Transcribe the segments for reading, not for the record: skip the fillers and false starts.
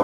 fuck.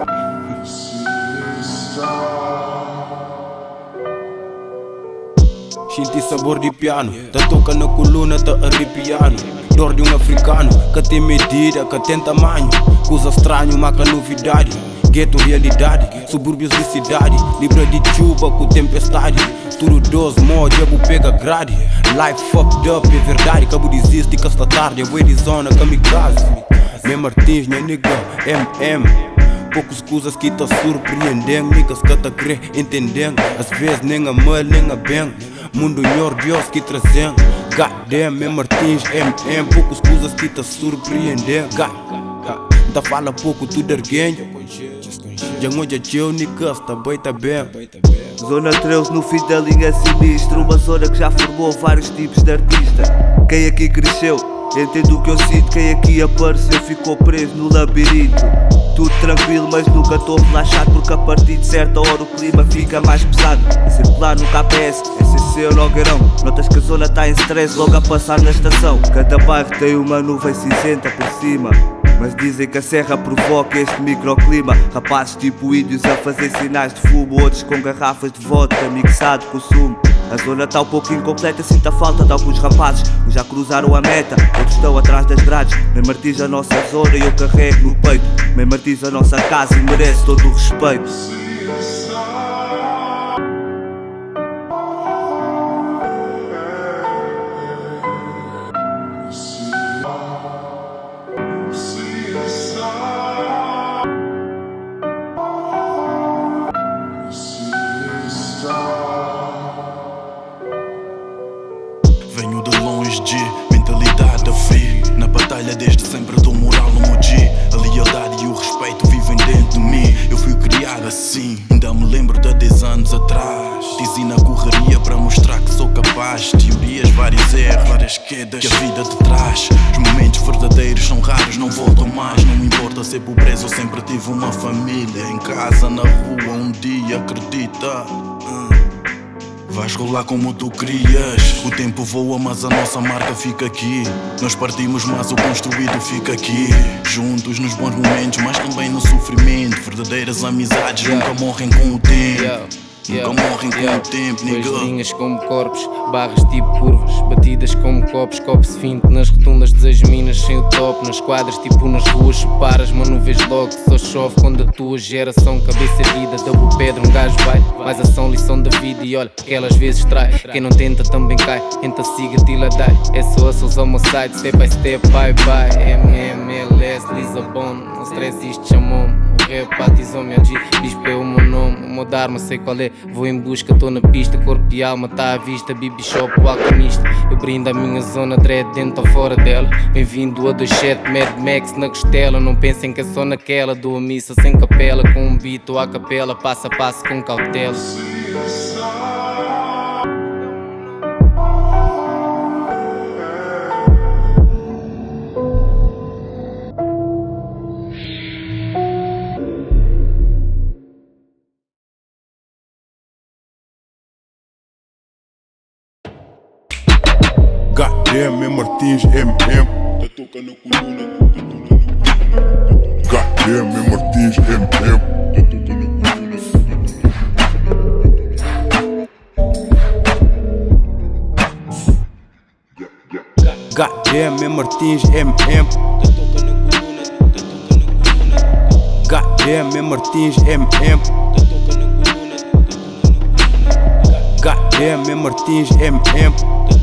Senti sabor de piano, tá toca na coluna, tá arrepiando. Dor de africano, que tem medida, que tem tamanho. Coisa estranho, marca novidade. Gueto, realidade, subúrbios de cidade. Libra de chuva com tempestade. Tudo 12 mods, eu pega grade. Life fucked up, é verdade. Cabo desiste que esta tarde, eu vou de zona kamikaze. Meu Martins, minha nigga, poucos coisas que tá surpreendendo. Niggas que tá querer entendendo. Às vezes nem a mal, nem a bem. Mundo melhor Deus que trazem. Goddamn, meu Martins, poucas coisas que tá surpreendendo. Tá fala pouco, tudo erguendo. Já onde eu niggas, tá bem, tá bem. Zona 13 no fim da linha sinistro. Uma zona que já formou vários tipos de artista. Quem aqui cresceu, entende o que eu sinto. Quem aqui apareceu ficou preso no labirinto. Tudo tranquilo, mas nunca estou relaxado, porque a partir de certa hora o clima fica mais pesado. E circular no KPS, SCC ou Nogueirão. Notas que a zona está em stress logo a passar na estação. Cada bairro tem uma nuvem cinzenta por cima, mas dizem que a serra provoca este microclima. Rapazes tipo índios a fazer sinais de fumo, outros com garrafas de vodka mixado com sumo. A zona está um pouco incompleta, sinto a falta de alguns rapazes. Uns já cruzaram a meta, outros estão atrás das grades. Meu Martins a nossa zona e eu carrego no peito. Meu Martins a nossa casa e merece todo o respeito. Venho de longe de mentalidade a frio. Na batalha desde sempre dou moral no meu G. A lealdade e o respeito vivem dentro de mim. Eu fui criado assim, ainda me lembro de há 10 anos atrás. Dizia na correria para mostrar que sou capaz. Teorias, vários erros, várias quedas que a vida te traz. Os momentos verdadeiros são raros, não voltam mais. Não importa ser pobreza, eu sempre tive uma família. Em casa, na rua, um dia, acredita. Vais rolar como tu querias. O tempo voa, mas a nossa marca fica aqui. Nós partimos, mas o construído fica aqui. Juntos nos bons momentos, mas também no sofrimento. Verdadeiras amizades nunca morrem com o tempo. Nunca morrem com o tempo, nigga. As linhas como corpos, barras tipo curvas, batidas como copos, copos 20 nas rotundas das minas sem o top. Nas quadras tipo nas ruas, separas, mano, vês logo que só chove quando a tua geração cabeça erguida, double pedra, um gajo vai. Mais ação, lição da vida e olha, que ela às vezes trai. Quem não tenta também cai, tenta siga, tila dai. É só hustles on my side, step by step, bye bye. MLS, Lisabon, não stress, isto chamou-me. O rap batizou-me a G, bispo é o meu nome. O meu dharma sei qual é, vou em busca, tô na pista. Corpo e alma tá à vista, Bibi Shop, o alquimista. Eu brindo a minha zona, dread dentro ou fora dela. Bem-vindo a 27, Mad Max na costela. Não pensem que é só naquela, dou a missa sem capela. Com um beat ou a capela, passo a passo com cautela. Goddamn, meu Martins, tá toca na coluna. Goddamn, meu Martins, tá toca na coluna. Goddamn, meu Martins, tá toca na coluna. Goddamn, meu Martins, tá toca na coluna. Goddamn, meu Martins,